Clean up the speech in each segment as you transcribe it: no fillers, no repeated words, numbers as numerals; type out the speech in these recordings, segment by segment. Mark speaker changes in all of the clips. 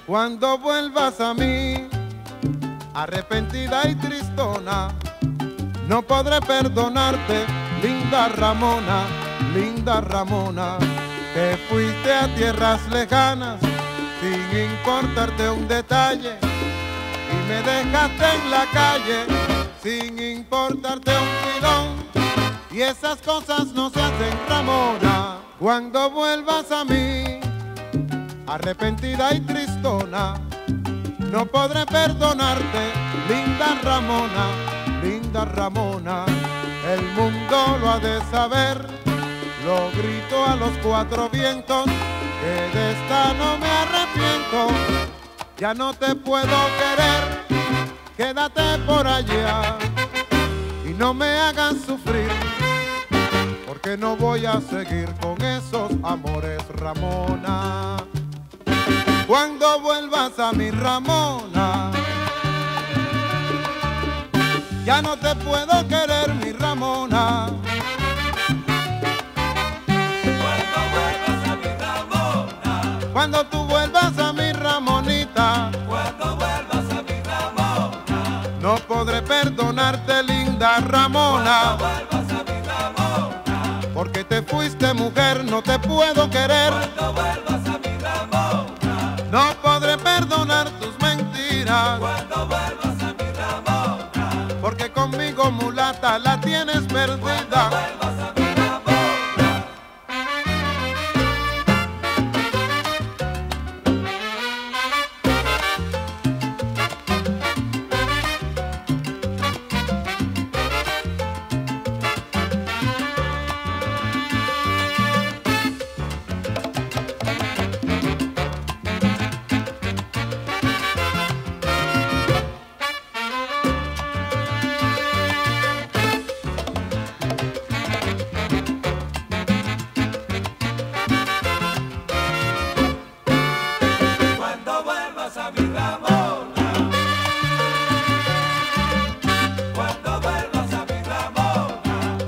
Speaker 1: Cuando vuelvas a mí, arrepentida y tristona, no podré perdonarte, linda Ramona, linda Ramona. Te fuiste a tierras lejanas sin importarte un detalle y me dejaste en la calle sin importarte un filón. Y esas cosas no se hacen, Ramona. Cuando vuelvas a mí, arrepentida y tristona, no podré perdonarte, linda Ramona, linda Ramona. El mundo lo ha de saber, lo grito a los cuatro vientos, que de esta no me arrepiento. Ya no te puedo querer, quédate por allá y no me hagas sufrir, porque no voy a seguir con esos amores, Ramona. Cuando vuelvas a mi Ramona, ya no te puedo querer, mi Ramona.
Speaker 2: Cuando vuelvas a mi Ramona,
Speaker 1: Cuando tú vuelvas a mi Ramonita,
Speaker 2: cuando vuelvas a mi Ramona,
Speaker 1: no podré perdonarte, linda Ramona.
Speaker 2: cuando vuelvas a mi Ramona,
Speaker 1: Porque te fuiste, mujer, no te puedo querer.
Speaker 2: cuando vuelvas a mi Ramona,
Speaker 1: No podré perdonar tus mentiras,
Speaker 2: cuando vuelvas a mi Ramona,
Speaker 1: porque conmigo, mulata, la tienes perdida.
Speaker 2: vuelvas a mi Ramona. Cuando vuelvas a mi Ramona, cuando vuelvas a mi Ramona,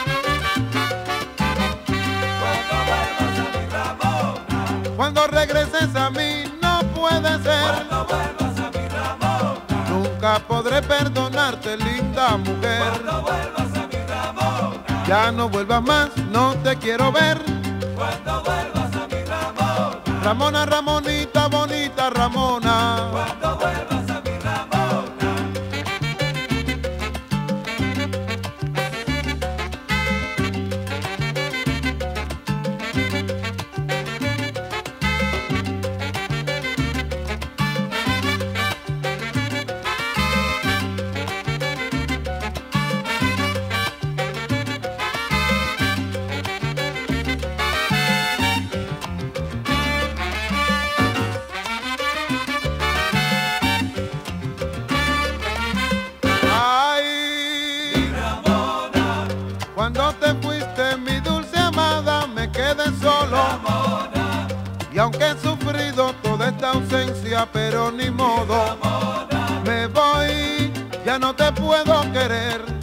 Speaker 2: cuando vuelvas a mi Ramona,
Speaker 1: Cuando regreses a mí, no puede ser.
Speaker 2: cuando vuelvas a mi Ramona,
Speaker 1: Nunca podré perdonarte, linda mujer.
Speaker 2: cuando vuelvas a mi Ramona,
Speaker 1: Ya no vuelvas más, no te quiero ver.
Speaker 2: cuando vuelvas a mi Ramona,
Speaker 1: Ramona, Ramonita, bonita Ramona.
Speaker 2: cuando vuelvas a mi Ramona.
Speaker 1: Ay,
Speaker 2: Ramona,
Speaker 1: cuando te fuiste, mi dulce amada, me quedé solo.
Speaker 2: Ramona,
Speaker 1: Y aunque he sufrido toda esta ausencia, pero ni modo,
Speaker 2: Ramona,
Speaker 1: me voy, ya no te puedo querer.